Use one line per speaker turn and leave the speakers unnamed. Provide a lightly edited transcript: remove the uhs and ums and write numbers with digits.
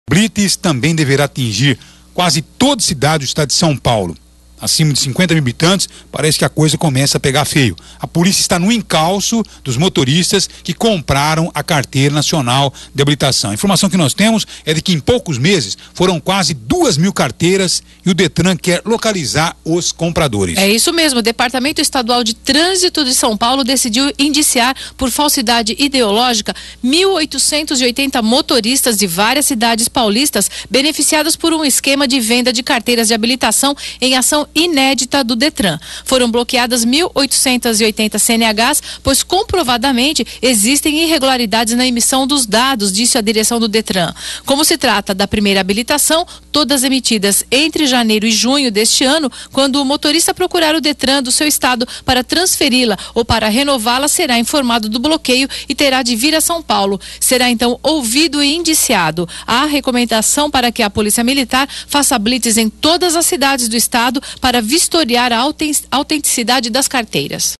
Blitz também deverá atingir quase toda cidade do estado de São Paulo. Acima de 50 mil habitantes, parece que a coisa começa a pegar feio. A polícia está no encalço dos motoristas que compraram a carteira nacional de habilitação. A informação que nós temos é de que em poucos meses foram quase 2.000 carteiras e o Detran quer localizar os compradores.
É isso mesmo, o Departamento Estadual de Trânsito de São Paulo decidiu indiciar por falsidade ideológica 1.880 motoristas de várias cidades paulistas beneficiados por um esquema de venda de carteiras de habilitação em ação inédita do Detran. Foram bloqueadas 1.880 CNHs, pois comprovadamente existem irregularidades na emissão dos dados, disse a direção do Detran. Como se trata da primeira habilitação, todas emitidas entre janeiro e junho deste ano, quando o motorista procurar o Detran do seu estado para transferi-la ou para renová-la, será informado do bloqueio e terá de vir a São Paulo. Será então ouvido e indiciado. Há recomendação para que a Polícia Militar faça blitz em todas as cidades do estado para vistoriar a autenticidade das carteiras.